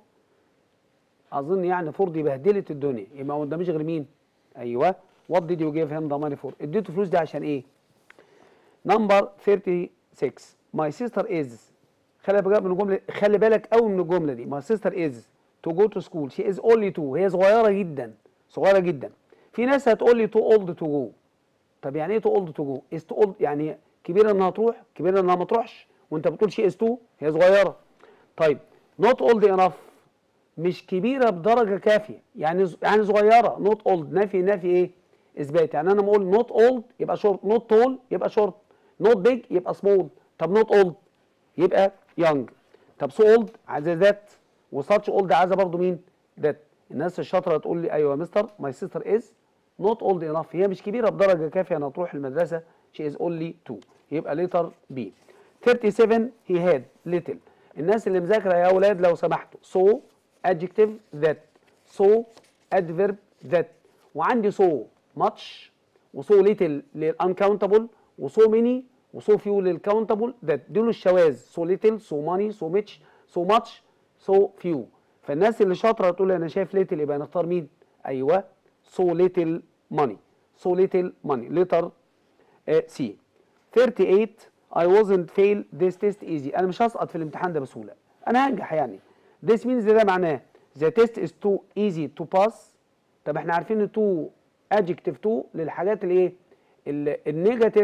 [SPEAKER 3] اظن يعني فور دي بهدلت الدنيا، يبقى ما قداميش غير مين؟ ايوه وات did you give him the money for؟ اديته فلوس دي عشان ايه؟ نمبر ستة وثلاثين my sister is، خلي بالك من الجمله، خلي بالك قوي من الجمله دي. my sister is to go to school she is only two، هي صغيره جدا صغيره جدا. في ناس هتقول لي too old to go. طب يعني ايه too old to go؟ is too old يعني كبيره انها تروح، كبيره انها ما تروحش، وانت بتقول she is two، هي صغيره. طيب not old enough، مش كبيره بدرجه كافيه، يعني يعني صغيره. not old نفي نفي ايه؟ اثبات. يعني انا بقول not old يبقى short، not tall يبقى short، not big يبقى small. طب not old يبقى young. طب so old عايزه ذات، وsuch old عايزه برضو مين؟ ذات. الناس الشاطره تقول لي ايوه يا مستر my sister is not old enough، هي مش كبيره بدرجه كافيه انها تروح المدرسه، she is only two، يبقى letter B. سبعة وثلاثين he had little. الناس اللي مذاكره يا اولاد لو سمحتوا so adjective that، so adverb that، وعندي so much وso little للuncountable وso many وso few للcountable that، دول الشواذ. so little so many so much so much so few. فالناس اللي شاطره تقول انا شايف little يبقى نختار مين؟ ايوه so little money، so little money letter C. ثلاثة وثلاثين I wasn't fail this test easy، انا مش هسقط في الامتحان ده بسهوله، انا هنجح يعني. this means ده معناه the test is too easy to pass. طب احنا عارفين ان to adjective to للحاجات اللي ايه؟ النيجاتيف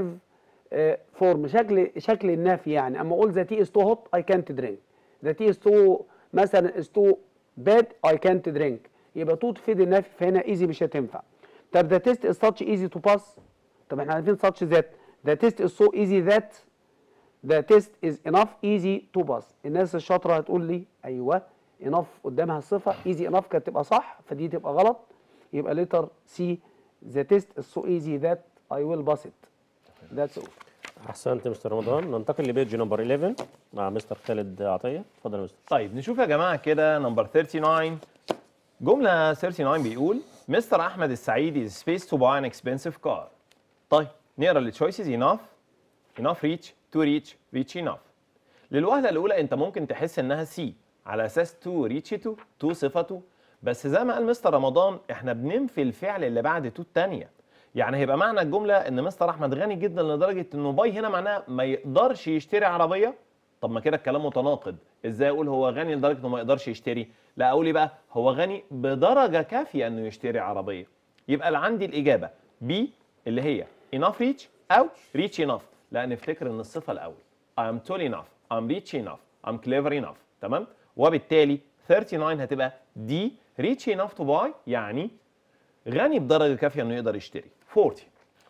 [SPEAKER 3] فورم، شكل شكل النفي يعني. اما اقول the tea is too hot I can't drink، the tea is too مثلا is too bad I can't drink، يبقى to تفيد النفي، فهنا easy مش هتنفع. طب the test is such easy to pass، طب احنا عارفين such that the test is so easy that the test is enough easy to pass. الناس الشاطره هتقول لي ايوه enough قدامها الصفه easy enough كانت تبقى صح، فدي تبقى غلط، يبقى letter C the test is so easy that I will pass it. That's all.
[SPEAKER 2] احسنت يا مستر رمضان. ننتقل لبيج نمبر إحدى عشر مع مستر خالد عطيه. اتفضل يا مستر.
[SPEAKER 4] طيب نشوف يا جماعه كده نمبر تسعة وثلاثين. جمله تسعة وثلاثين بيقول مستر احمد السعيد is space to buy an expensive car. طيب نقرا التشويسز. enough enough reach to reach reach enough. للوهله الاولى انت ممكن تحس انها سي على اساس to reach to to صفته، بس زي ما قال مستر رمضان احنا بننفي الفعل اللي بعد تو الثانيه. يعني هيبقى معنى الجمله ان مستر احمد غني جدا لدرجه انه باي هنا معناه ما يقدرش يشتري عربيه. طب ما كده الكلام متناقض، ازاي اقول هو غني لدرجه انه ما يقدرش يشتري؟ لا اقول ايه بقى؟ هو غني بدرجه كافيه انه يشتري عربيه. يبقى اللي عندي الاجابه بي اللي هي enough reach او reach enough. لا نفتكر ان الصفه الاول I am tall enough I'm rich enough I'm clever enough، تمام؟ وبالتالي تسعة وثلاثين هتبقى دي reach enough to buy، يعني غني بدرجه كافيه انه يقدر يشتري. أربعين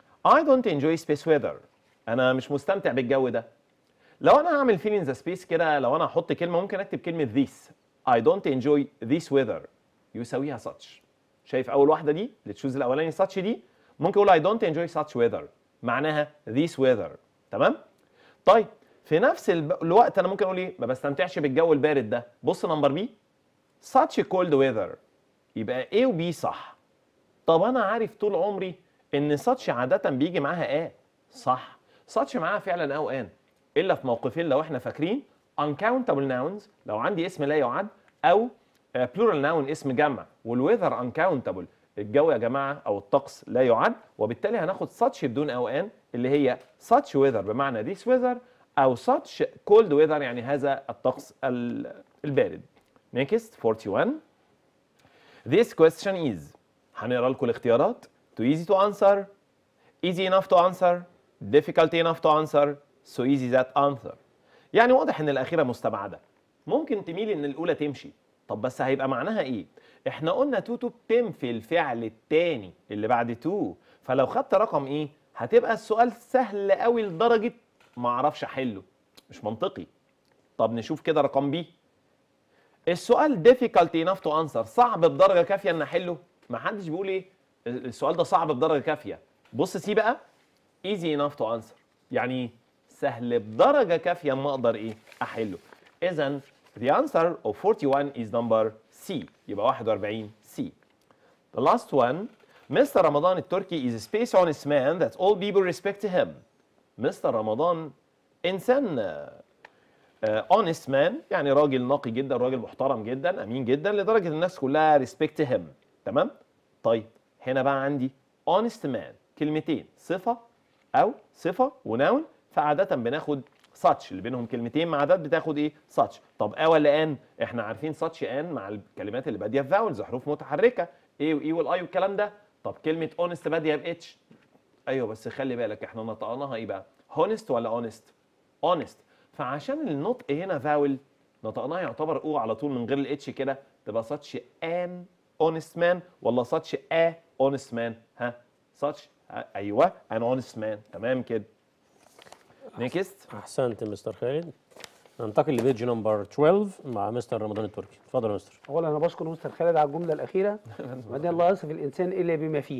[SPEAKER 4] I don't enjoy space weather، انا مش مستمتع بالجو ده. لو انا هعمل fill in the space كده، لو انا هحط كلمه ممكن اكتب كلمه this. I don't enjoy this weather يساويها such. شايف اول واحده دي اللي تشوز الاولاني such دي، ممكن اقول I don't enjoy such weather معناها this weather، تمام؟ طيب في نفس الوقت انا ممكن اقول ايه؟ ما بستمتعش بالجو البارد ده. بص نمبر بي such cold weather، يبقى A و B صح. طب انا عارف طول عمري ان such عاده بيجي معاها اه صح، such معاها فعلا او ان، الا في موقفين لو احنا فاكرين. uncountable nouns لو عندي اسم لا يعد، او plural noun اسم جمع، والweather uncountable الجو يا جماعه او الطقس لا يعد، وبالتالي هناخد such بدون او ان اللي هي such weather بمعنى this weather، او such cold weather يعني هذا الطقس البارد. next واحد وأربعين this question is، هنقرا لكم الاختيارات. too easy to answer easy enough to answer, difficult enough to answer, so easy that answer. يعني واضح ان الاخيره مستبعده. ممكن تميل ان الاولى تمشي. طب بس هيبقى معناها ايه؟ احنا قلنا تو تو بتنفي الفعل الثاني اللي بعد تو، فلو خدت رقم ايه هتبقى السؤال سهل قوي لدرجه ما اعرفش احله. مش منطقي. طب نشوف كده رقم بي. السؤال difficult enough to answer، صعب بدرجه كافيه ان احله. ما حدش بيقول ايه السؤال ده صعب بدرجه كافيه. بص سي بقى easy enough to answer، يعني سهل بدرجه كافيه ما اقدر ايه احله. اذا the answer of forty-one is number C، يبقى واحد وأربعين C. The last one، مستر رمضان التركي is a space honest man that all people respect him. مستر رمضان انسان honest man، يعني راجل نقي جدا، راجل محترم جدا، امين جدا، لدرجه الناس كلها respect him. تمام؟ طيب هنا بقى عندي honest man كلمتين، صفه او صفه وناون، فعاده بناخد such اللي بينهم كلمتين، مع ذات بتاخد ايه؟ such. طب اه ولا ان؟ احنا عارفين such ان مع الكلمات اللي باديه فاولز، حروف متحركه، ايه واي والاي والكلام ده. طب كلمه honest باديه باتش. ايوه بس خلي بالك احنا نطقناها ايه بقى؟ honest ولا honest؟ honest. فعشان النطق هنا فاول نطقناها يعتبر او على طول من غير الاتش كده، تبقى such an honest man ولا such a honest man؟ ها؟ such ايوه an honest man. تمام كده. نيكست.
[SPEAKER 2] احسنت مستر خالد. ننتقل لبيج نمبر اثناشر مع مستر رمضان التركي. اتفضل يا مستر.
[SPEAKER 3] اولا انا بشكر مستر خالد على الجمله الاخيره، وبعدين الله يصف الانسان الا بما فيه.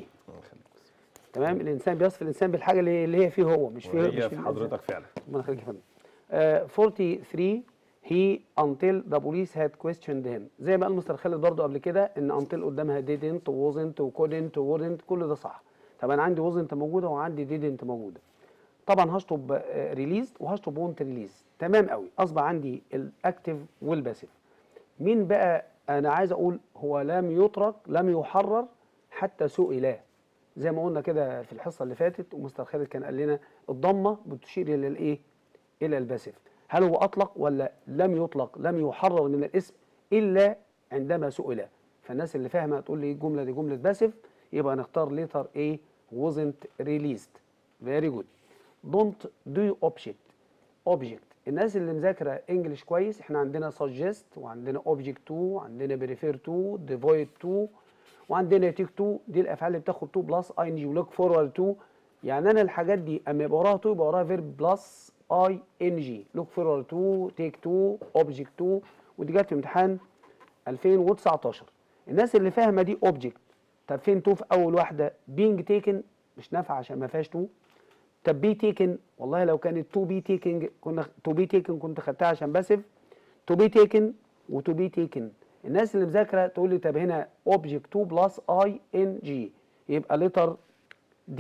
[SPEAKER 3] تمام، الانسان بيصف الانسان بالحاجه اللي اللي هي فيه هو، مش فيه مش
[SPEAKER 4] هي
[SPEAKER 3] في
[SPEAKER 4] في حضرتك فعلا.
[SPEAKER 3] ربنا يخليك يا فندم. آه، forty-three he until the police had questioned him. زي ما قال مستر خالد برضو قبل كده ان until قدامها didn't و wasn't و couldn't و wouldn't، كل ده صح. طب انا عندي wasn't موجوده وعندي didn't موجوده. طبعا هشطب ريليز وهشطب وونت ريليز. تمام قوي، اصبح عندي الاكتف والباسيف. مين بقى انا عايز اقول هو لم يترك لم يحرر حتى سئل، زي ما قلنا كده في الحصه اللي فاتت، ومستر خالد كان قال لنا الضمه بتشير الى الايه؟ الى الباسيف. هل هو اطلق ولا لم يطلق؟ لم يحرر من الاسم الا عندما سئل. فالناس اللي فاهمه تقول لي الجمله دي جمله باسيف، يبقى نختار ليتر ايه؟ wasn't released. very good. don't do object. object الناس اللي مذاكره انجلش كويس، احنا عندنا suggest وعندنا object to وعندنا prefer to devoid to وعندنا take to، دي الافعال اللي بتاخد to بلس ing ولوك فورورد to. يعني انا الحاجات دي اما يبقى وراها to يبقى وراها verb بلس ing، look forward to، take to، object to، ودي جت في امتحان ألفين وتسعتاشر. الناس اللي فاهمه دي object. طب فين to في اول واحده؟ being taken مش نافعه عشان ما فيهاش to. طب be taken، والله لو كانت to be taking كنا to be taken كنت خدتها عشان باسف. to be taken و to be taken. الناس اللي مذاكره تقول لي طب هنا object to بلس ing، يبقى letter D.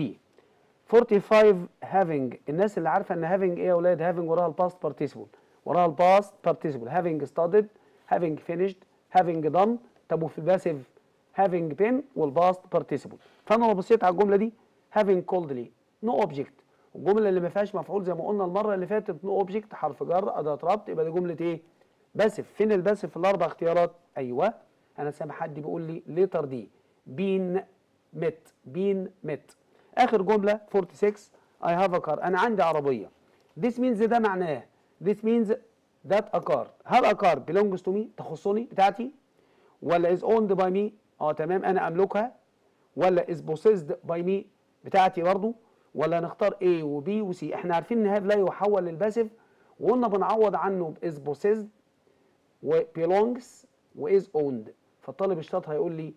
[SPEAKER 3] forty-five having، الناس اللي عارفه ان having ايه يا اولاد؟ having وراها الباست participle، وراها الباست participle having studied، having finished، having done. طب وفي الباسيف having been والباست participle. فانا لو بصيت على الجمله دي having coldly no object، الجمله اللي ما فيهاش مفعول زي ما قلنا المره اللي فاتت no object حرف جر اداه ربط، يبقى دي جمله ايه؟ باسيف. فين الباسيف في الاربع اختيارات؟ ايوه انا سامع حد بيقول لي ليتر دي been met been met. اخر جمله forty-six I have a car، انا عندي عربيه. this means ده معناه this means that a car. هل a car belongs to me تخصني بتاعتي، ولا is owned by me؟ اه تمام انا املكها، ولا is possessed by me بتاعتي برضو، ولا نختار A و B و C؟ احنا عارفين ان هذا لا يحول للباسيف، وقلنا بنعوض عنه ب is possessed و belongs و is owned. فالطالب الشاطر هيقول لي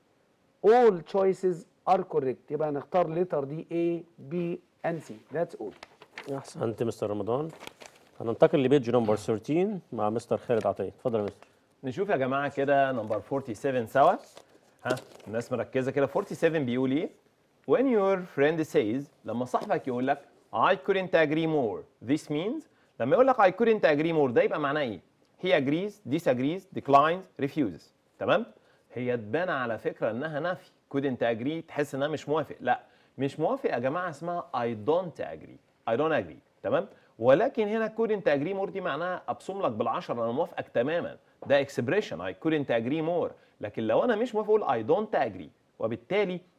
[SPEAKER 3] all choices are correct، يبقى نختار لتر دي A B and C. that's all.
[SPEAKER 2] احسنت مستر رمضان. هننتقل لبيج نمبر ثلاثة عشر مع مستر خالد عطيه. اتفضل يا مستر.
[SPEAKER 4] نشوف يا جماعه كده نمبر سبعة وأربعين سوا. ها الناس مركزه كده. سبعة وأربعين بيقول ايه؟ when your friend says، لما صاحبك يقول لك I couldn't agree more، this means لما يقول لك I couldn't agree more ده يبقى معناه ايه؟ he agrees disagrees declines refuses. تمام؟ هي تبان على فكره انها نفي. couldn't agree تحس انها مش موافق. لا مش موافق يا جماعه اسمها I don't agree. I don't agree. تمام؟ ولكن هنا couldn't agree more دي معناها ابصم لك بالعشره انا موافقك تماما. ده expression I couldn't agree more. لكن لو انا مش موافق اقول I don't agree، وبالتالي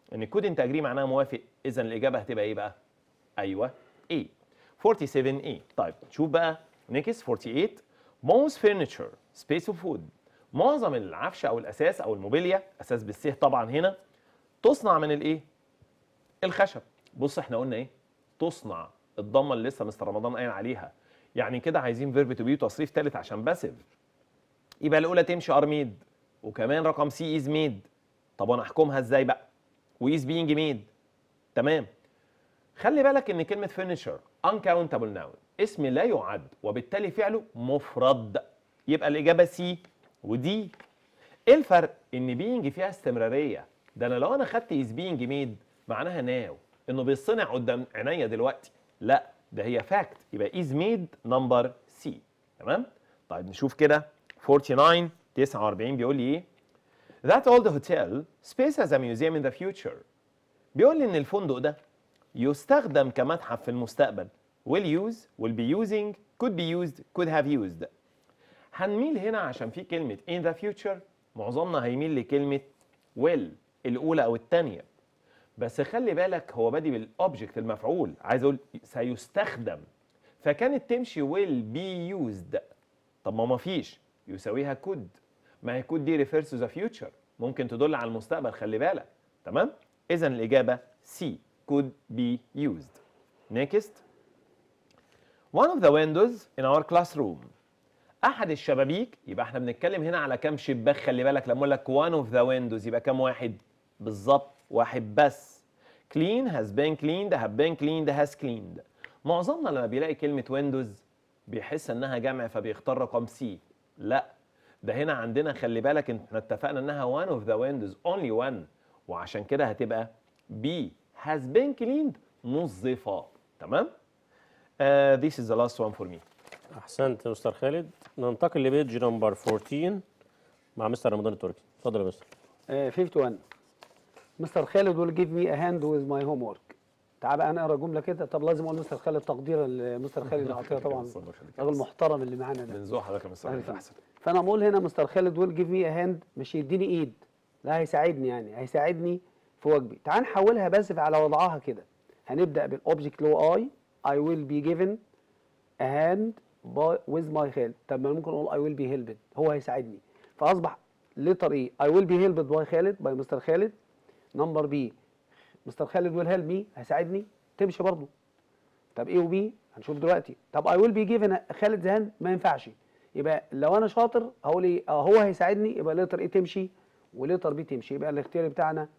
[SPEAKER 4] ان couldn't agree معناها موافق، اذا الاجابه هتبقى ايه بقى؟ ايوه A سبعة وأربعين A. طيب شوف بقى next forty-eight. most furniture space of food. معظم العفش او الاساس او الموبيليا، اساس بالسه طبعا هنا، تصنع من الايه؟ الخشب. بص احنا قلنا ايه؟ تصنع، الضمه اللي لسه مستر رمضان قايل عليها، يعني كده عايزين فيرب تو بي وتصريف ثالث عشان باسف. يبقى الاولى تمشي ار ميد، وكمان رقم سي از ميد. طب وانا احكمها ازاي بقى؟ ويز بينج ميد. تمام. خلي بالك ان كلمه furniture uncountable noun، اسم لا يعد وبالتالي فعله مفرد، يبقى الاجابه سي ودي. ايه الفرق؟ ان بينج فيها استمراريه، ده انا لو انا خدت از بينج ميد معناها ناو، انه بيصنع قدام عينيا دلوقتي، لا ده هي فاكت، يبقى از ميد نمبر سي. تمام؟ طيب نشوف كده forty-nine تسعة وأربعين بيقول لي ايه؟ That old hotel space as a museum in the future. بيقول لي ان الفندق ده يستخدم كمتحف في المستقبل. will use will be using could be used could have used. هنميل هنا عشان في كلمة in the future، معظمنا هيميل لكلمة will الأولى أو الثانية، بس خلي بالك هو بادي بالأوبجكت المفعول، عايز أقول سيستخدم، فكانت تمشي will be used. طب ما مفيش، يساويها could، ما هي could دي refers to the future، ممكن تدل على المستقبل، خلي بالك. تمام؟ إذا الإجابة C could be used. Next. One of the windows in our classroom. أحد الشبابيك، يبقى احنا بنتكلم هنا على كام شباك، خلي بالك لما أقول لك one of the windows يبقى كام واحد؟ بالظبط واحد بس. clean has been cleaned have been cleaned has cleaned. معظمنا لما بيلاقي كلمة windows بيحس إنها جمع فبيختار رقم C. لا، ده هنا عندنا خلي بالك احنا اتفقنا إنها one of the windows only one، وعشان كده هتبقى B has been cleaned نظفة. تمام؟ uh, this is the last one for me.
[SPEAKER 2] احسنت يا مستر خالد. ننتقل لبيج نمبر أربعتاشر مع مستر رمضان التركي. اتفضل يا مستر.
[SPEAKER 3] آه واحد وخمسين. مستر خالد will give me a hand with my homework. تعال بقى انا اقرا جمله كده. طب لازم اقول مستر خالد تقديرا لمستر خالد اللي عطيه طبعا الراجل المحترم اللي معانا ده.
[SPEAKER 4] بنزوح حضرتك يا مستر خالد احسن.
[SPEAKER 3] فانا بقول هنا مستر خالد will give me a hand، مش يديني ايد، لا هيساعدني، يعني هيساعدني في واجبي. تعال نحولها بس على وضعها كده. هنبدا بالاوبجكت اللي هو اي I will be given a hand with my help. طب ما ممكن اقول I will be helped، هو هيساعدني، فاصبح لتر ايه I will be helped by خالد by مستر خالد. نمبر بي مستر خالد will help me، هيساعدني، تمشي برضه. طب ايه وبي هنشوف دلوقتي. طب I will be given خالد the hand ما ينفعش، يبقى لو انا شاطر هقول ايه اه هو هيساعدني، يبقى لتر ايه تمشي ولتر بي تمشي، يبقى الاختيار بتاعنا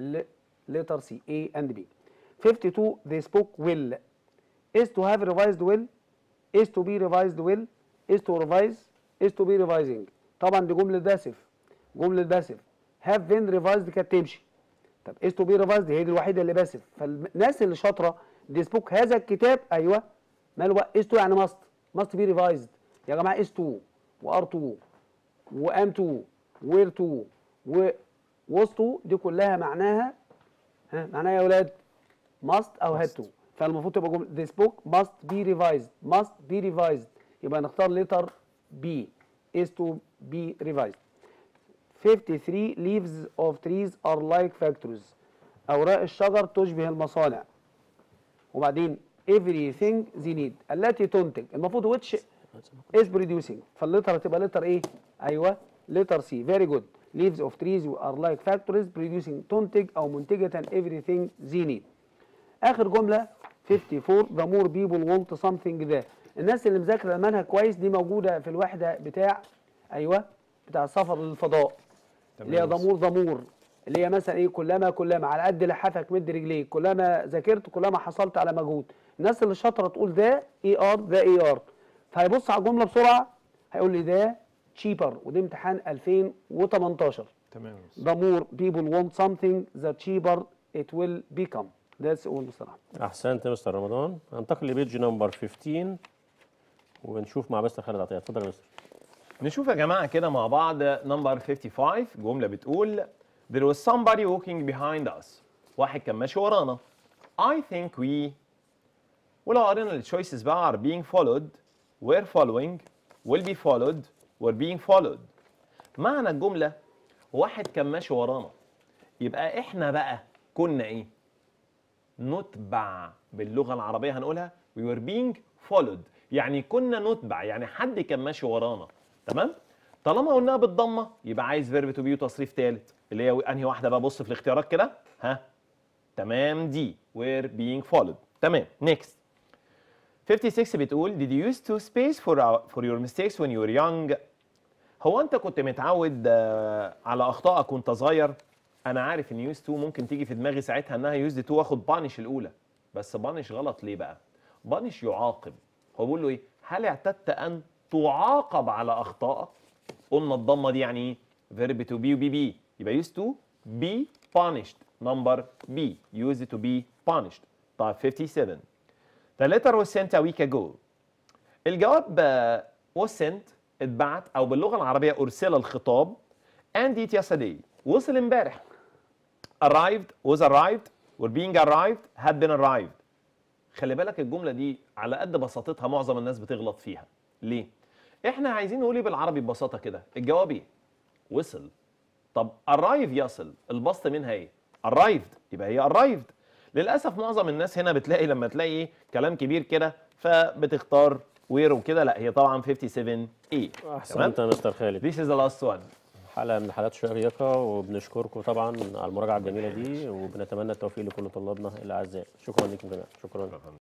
[SPEAKER 3] لتر سي A and B. fifty-two they spoke well is to have revised well is to be revised well is to revise is to be revising. طبعا دي جمله باسف، جمله باسف. have been revised كانت تمشي. طب is to be revised هي دي الوحيده اللي باسف، فالناس اللي شاطره they spoke هذا الكتاب ايوه ماله بقى is to يعني must must be revised يا جماعه. is to و are to و am to were to و was to دي كلها معناها ها معناها يا اولاد must او had to، فالمفروض تبقى جمله this book must be revised must be revised، يبقى نختار letter B is to be revised. fifty-three leaves of trees are like factories. اوراق الشجر تشبه المصانع. وبعدين everything they need التي تنتج، المفروض which is producing، فاللتر هتبقى لتر ايه؟ ايوه لتر سي. very good. leaves of trees are like factories producing تنتج او منتجة everything they need. اخر جمله fifty-four the more people want something ده. الناس اللي مذاكره المنهج كويس دي موجوده في الوحده بتاع ايوه بتاع السفر للفضاء اللي هي ضمور ضمور، اللي هي مثلا ايه كلما كلما على قد لحافك مد رجليك، كلما ذاكرت كلما حصلت على مجهود. الناس اللي شاطره تقول ده اي ار ده اي ار، فهيبص على الجمله بسرعه هيقول لي ده تشيبر، ودي امتحان ألفين وتمنتاشر.
[SPEAKER 4] تمام.
[SPEAKER 3] the more people want something the cheaper it will become. That's all بصراحه.
[SPEAKER 2] احسنت يا مستر رمضان. هننتقل لبيج نمبر خمستاشر ونشوف مع مستر خالد عطيه. اتفضل يا مستر.
[SPEAKER 4] نشوف يا جماعه كده مع بعض نمبر خمسة وخمسين. جمله بتقول there was somebody walking behind us. واحد كان ماشي ورانا. I think we ولو قرينا التشويسز بقى are being followed were following will be followed were being followed. معنى الجمله واحد كان ماشي ورانا، يبقى احنا بقى كنا ايه؟ نتبع. باللغه العربيه هنقولها we were being followed، يعني كنا نتبع، يعني حد كان ماشي ورانا. تمام؟ طالما قلناها بالضمه يبقى عايز فيرب تو بي وتصريف ثالث، اللي هي انهي واحده بقى؟ بص في الاختيارات كده. ها؟ تمام، دي we're being followed. تمام. next خمسة وخمسين بتقول did you use to space for our, for your mistakes when you were young؟ هو انت كنت متعود آه، على اخطائك وانت صغير؟ انا عارف ان يوز تو ممكن تيجي في دماغي ساعتها انها يوز تو واخد بانش الاولى، بس بانش غلط. ليه بقى؟ بانش يعاقب. هو بيقول له ايه؟ هل اعتدت ان تعاقب على اخطائك؟ قلنا الضمه دي يعني ايه؟ فيرب تو بي وبي بي، يبقى يوز تو بي punished. نمبر بي used to be punished. طيب سبعة وخمسين The letter was sent a week ago. الجواب آه، was sent اتبعت، او باللغه العربيه ارسل الخطاب. and it yesterday وصل امبارح. arrived was arrived were being arrived had been arrived. خلي بالك الجمله دي على قد بساطتها معظم الناس بتغلط فيها. ليه؟ احنا عايزين نقول ايه بالعربي ببساطه كده؟ الجواب ايه؟ وصل. طب arrive يصل، البسط منها ايه؟ arrived، يبقى هي arrived. للاسف معظم الناس هنا بتلاقي لما تلاقي ايه كلام كبير كده فبتختار وير وكده. لا، هي طبعا سبعة وخمسين ايه.
[SPEAKER 2] احسنت يا مستر خالد.
[SPEAKER 4] This is the last one.
[SPEAKER 2] حلقه من الحلقات الشيقه، وبنشكركم طبعا على المراجعه الجميله دي، وبنتمنى التوفيق لكل طلابنا الاعزاء. شكرا لكم جميعا. شكرا.